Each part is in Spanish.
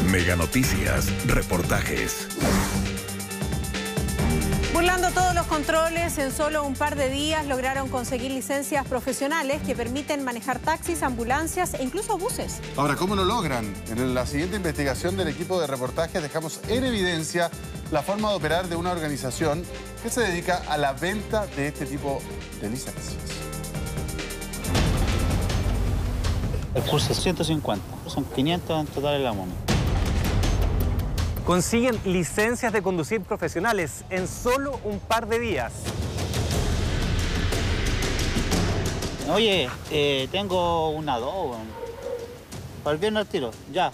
Mega Noticias, reportajes. Burlando todos los controles, en solo un par de días lograron conseguir licencias profesionales que permiten manejar taxis, ambulancias e incluso buses. Ahora, ¿cómo lo logran? En la siguiente investigación del equipo de reportajes dejamos en evidencia la forma de operar de una organización que se dedica a la venta de este tipo de licencias. El curso es 150, son 500 en total en la MONE. Consiguen licencias de conducir profesionales en solo un par de días. Oye, tengo una 2, para el viernes al tiro, ya.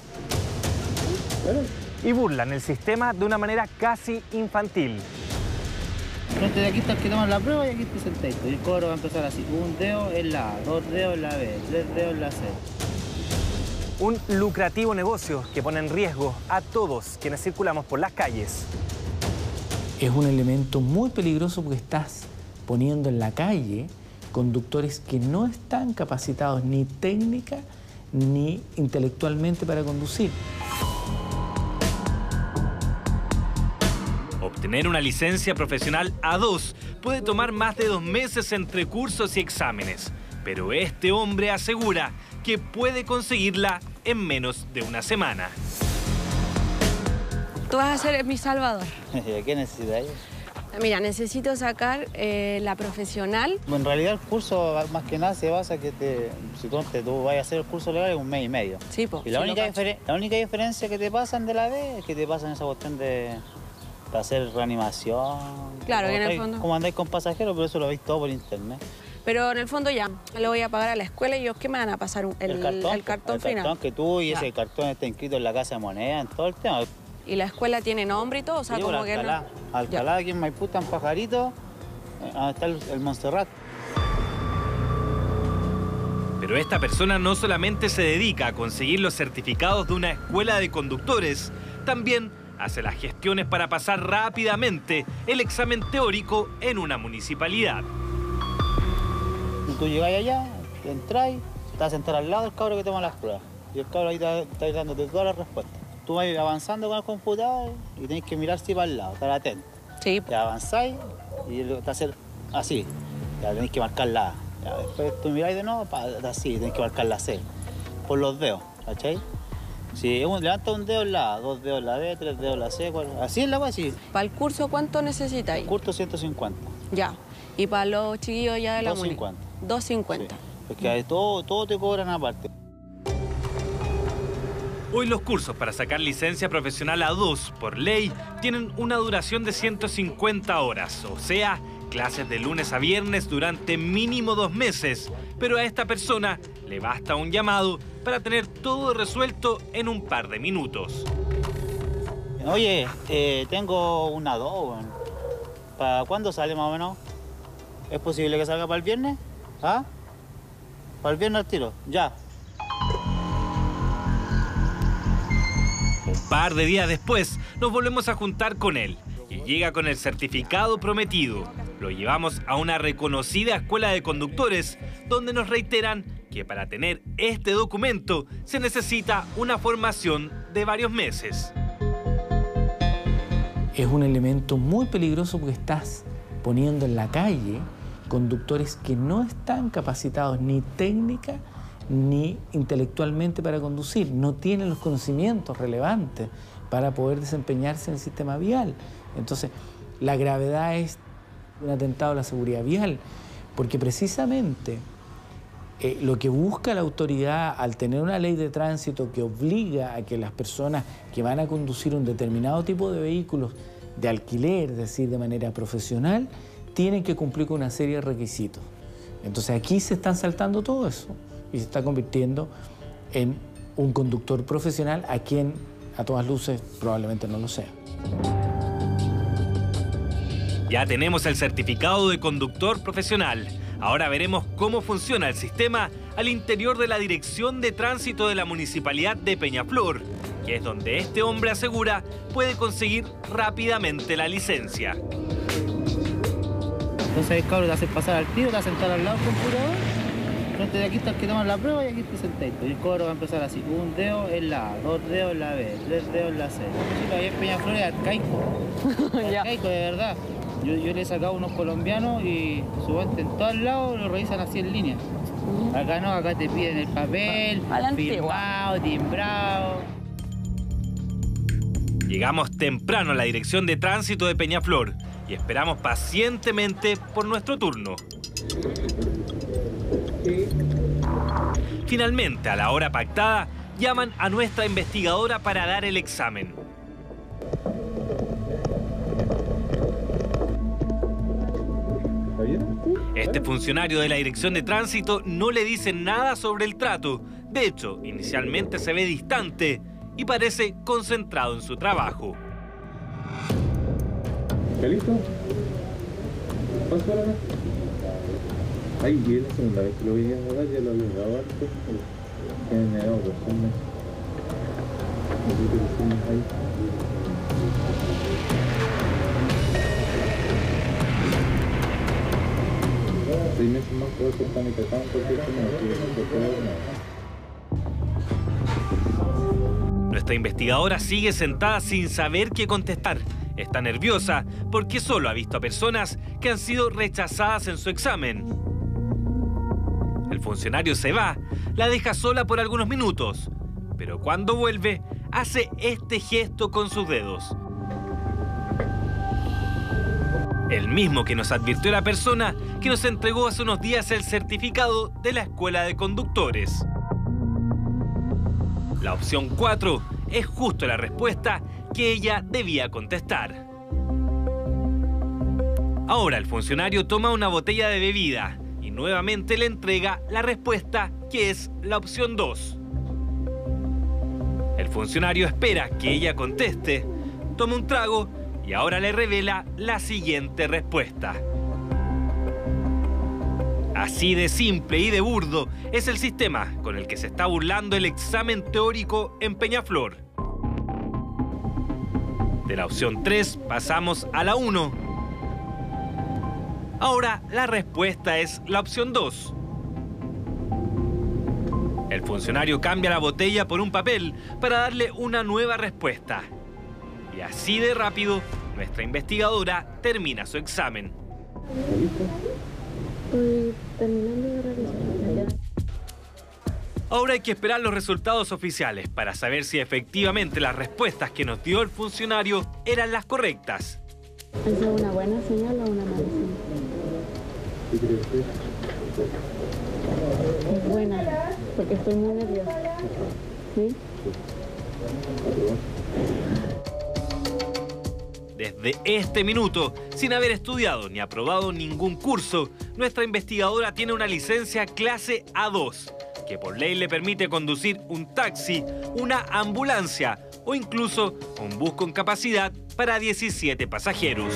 Y burlan el sistema de una manera casi infantil. Frente de aquí está el que toma la prueba y aquí está sentadito. Y el cobro va a empezar así, un dedo en la A, 2 dedos en la B, 3 dedos en la C. Un lucrativo negocio que pone en riesgo a todos quienes circulamos por las calles. Es un elemento muy peligroso porque estás poniendo en la calle conductores que no están capacitados ni técnica ni intelectualmente para conducir. Obtener una licencia profesional A2 puede tomar más de 2 meses entre cursos y exámenes, pero este hombre asegura que puede conseguirla en menos de una semana. Tú vas a ser mi salvador. ¿Qué necesitas? Mira, necesito sacar la profesional. Bueno, en realidad el curso más que nada se basa que si tú vas a hacer el curso legal en 1 mes y medio. Sí, pues. Y la única diferencia que te pasan de la B es que te pasan esa cuestión de hacer reanimación. Claro, que en el fondo. Como andáis con pasajeros, pero eso lo veis todo por internet. Pero en el fondo ya, le voy a pagar a la escuela y ellos, ¿qué me van a pasar? El cartón final. El cartón que tú y ya. Ese cartón está inscrito en la Casa de Moneda, en todo el tema. ¿Y la escuela tiene nombre y todo? O sea, sí, como que Alcalá. no. Alcalá, aquí en Maipú, está en Pajarito, está el Montserrat. Pero esta persona no solamente se dedica a conseguir los certificados de una escuela de conductores, también hace las gestiones para pasar rápidamente el examen teórico en una municipalidad. Tú llegáis allá, entráis, te vas a sentar al lado del cabro que toma las pruebas. Y el cabro ahí está dándote todas las respuestas. Tú vas avanzando con el computador y tenés que mirar si para el lado, estar atento. Sí. Te avanzáis y te hacer así. Ya tenéis que marcar la A. Ya, después tú miráis de nuevo, así, tenéis que marcar la C. Por los dedos, ¿cachai? Si levanta un dedo en la A, 2 dedos en la B, 3 dedos en la C, 4, así es la cosa, así. ¿Para el curso cuánto necesitáis? El curso 150. Ya. ¿Y para los chiquillos ya de la MONE? 250. 250. Sí. Porque todo te cobran aparte. Hoy los cursos para sacar licencia profesional A2 por ley tienen una duración de 150 horas, o sea, clases de lunes a viernes durante mínimo 2 meses. Pero a esta persona le basta un llamado para tener todo resuelto en un par de minutos. Oye, tengo una 2. ¿Para cuándo sale más o menos? ¿Es posible que salga para el viernes? ¿Ah? Para el viernes al tiro, ya. Un par de días después nos volvemos a juntar con él y llega con el certificado prometido. Lo llevamos a una reconocida escuela de conductores donde nos reiteran que para tener este documento se necesita una formación de varios meses. Es un elemento muy peligroso porque estás poniendo en la calle conductores que no están capacitados ni técnica ni intelectualmente para conducir, no tienen los conocimientos relevantes para poder desempeñarse en el sistema vial. Entonces, la gravedad es un atentado a la seguridad vial, porque precisamente lo que busca la autoridad al tener una ley de tránsito que obliga a que las personas que van a conducir un determinado tipo de vehículos de alquiler, es decir, de manera profesional, tienen que cumplir con una serie de requisitos. Entonces aquí se están saltando todo eso y se está convirtiendo en un conductor profesional a quien, a todas luces, probablemente no lo sea. Ya tenemos el certificado de conductor profesional. Ahora veremos cómo funciona el sistema al interior de la Dirección de Tránsito de la Municipalidad de Peñaflor, que es donde este hombre asegura puede conseguir rápidamente la licencia. Entonces el cabro te hace pasar al tiro, te hace sentar al lado del computador Frente de aquí está el que toma la prueba y aquí está sentadito. Y el cobro va a empezar así, un dedo en la A, 2 dedos en la B, 3 dedos en la C. Sí, ahí en Peñaflor es arcaico. Arcaico, de verdad. Yo le he sacado unos colombianos y suben en todos lados, lo revisan así en línea. Acá no, acá te piden el papel, firmado, timbrado. Llegamos temprano a la Dirección de Tránsito de Peñaflor y esperamos pacientemente por nuestro turno. Finalmente, a la hora pactada, llaman a nuestra investigadora para dar el examen. Este funcionario de la Dirección de Tránsito no le dice nada sobre el trato. De hecho, inicialmente se ve distante y parece concentrado en su trabajo. ¿Está listo? ¿Paso para acá? Ay, y es la segunda vez que lo veía en la ya lo había dado antes. Tienen dado personas. Necesito personas ahí. Seis meses más puedo ser tan interesante porque esto no. Nuestra investigadora sigue sentada sin saber qué contestar. Está nerviosa porque solo ha visto a personas que han sido rechazadas en su examen. El funcionario se va, la deja sola por algunos minutos, pero cuando vuelve, hace este gesto con sus dedos. El mismo que nos advirtió la persona que nos entregó hace unos días el certificado de la Escuela de Conductores. La opción 4 es justo la respuesta que ella debía contestar. Ahora el funcionario toma una botella de bebida y nuevamente le entrega la respuesta que es la opción 2. El funcionario espera que ella conteste, toma un trago y ahora le revela la siguiente respuesta. Así de simple y de burdo es el sistema con el que se está burlando el examen teórico en Peñaflor. De la opción 3 pasamos a la 1. Ahora la respuesta es la opción 2. El funcionario cambia la botella por un papel para darle una nueva respuesta. Y así de rápido, nuestra investigadora termina su examen. Estoy terminando de revisar. Ahora hay que esperar los resultados oficiales para saber si efectivamente las respuestas que nos dio el funcionario eran las correctas. ¿Es una buena señal o una mala señal? Es buena, porque estoy muy nerviosa. ¿Sí? Desde este minuto, sin haber estudiado ni aprobado ningún curso, nuestra investigadora tiene una licencia clase A2, que por ley le permite conducir un taxi, una ambulancia o incluso un bus con capacidad para 17 pasajeros.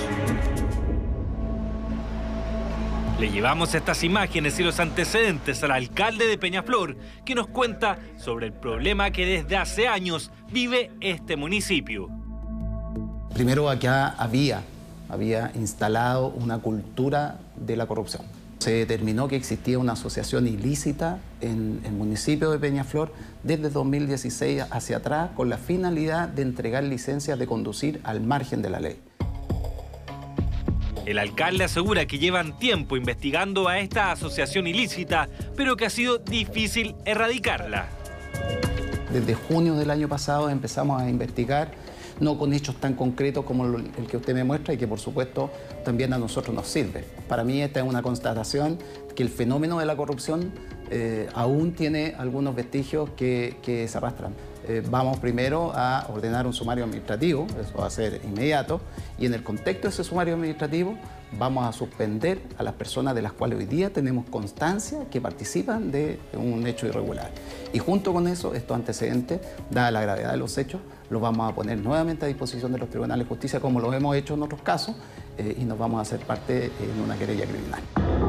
Le llevamos estas imágenes y los antecedentes al alcalde de Peñaflor, que nos cuenta sobre el problema que desde hace años vive este municipio. Primero, acá había instalado una cultura de la corrupción. Se determinó que existía una asociación ilícita en el municipio de Peñaflor desde 2016 hacia atrás con la finalidad de entregar licencias de conducir al margen de la ley. El alcalde asegura que llevan tiempo investigando a esta asociación ilícita, pero que ha sido difícil erradicarla. Desde junio del año pasado empezamos a investigar, no con hechos tan concretos como el que usted me muestra y que por supuesto también a nosotros nos sirve. Para mí esta es una constatación que el fenómeno de la corrupción aún tiene algunos vestigios que se arrastran. Vamos primero a ordenar un sumario administrativo, eso va a ser inmediato, y en el contexto de ese sumario administrativo vamos a suspender a las personas de las cuales hoy día tenemos constancia que participan de un hecho irregular. Y junto con eso, estos antecedentes, dada la gravedad de los hechos, los vamos a poner nuevamente a disposición de los tribunales de justicia, como lo hemos hecho en otros casos, y nos vamos a hacer parte en una querella criminal.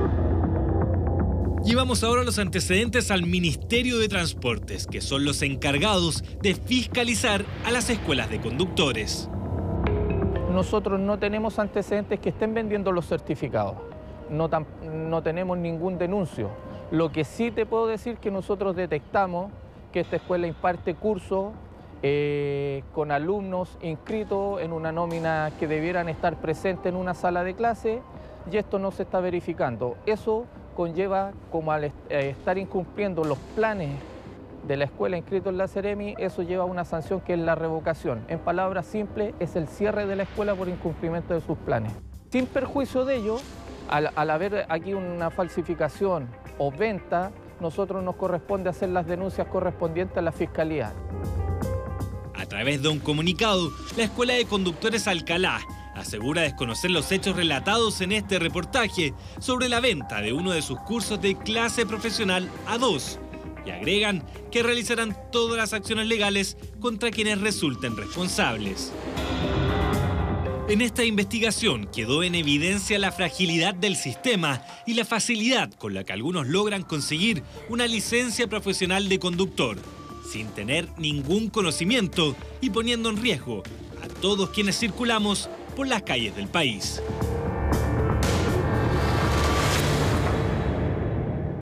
Llevamos ahora los antecedentes al Ministerio de Transportes, que son los encargados de fiscalizar a las escuelas de conductores. Nosotros no tenemos antecedentes que estén vendiendo los certificados, no tenemos ningún denuncio. Lo que sí te puedo decir que nosotros detectamos que esta escuela imparte cursos con alumnos inscritos en una nómina que debieran estar presentes en una sala de clase y esto no se está verificando. Eso conlleva, como al estar incumpliendo los planes de la escuela inscritos en la Seremi, eso lleva a una sanción que es la revocación. En palabras simples, es el cierre de la escuela por incumplimiento de sus planes. Sin perjuicio de ello, al haber aquí una falsificación o venta, nosotros nos corresponde hacer las denuncias correspondientes a la Fiscalía. A través de un comunicado, la Escuela de Conductores Alcalá asegura desconocer los hechos relatados en este reportaje sobre la venta de uno de sus cursos de clase profesional A2 y agregan que realizarán todas las acciones legales contra quienes resulten responsables. En esta investigación quedó en evidencia la fragilidad del sistema y la facilidad con la que algunos logran conseguir una licencia profesional de conductor, sin tener ningún conocimiento y poniendo en riesgo a todos quienes circulamos por las calles del país.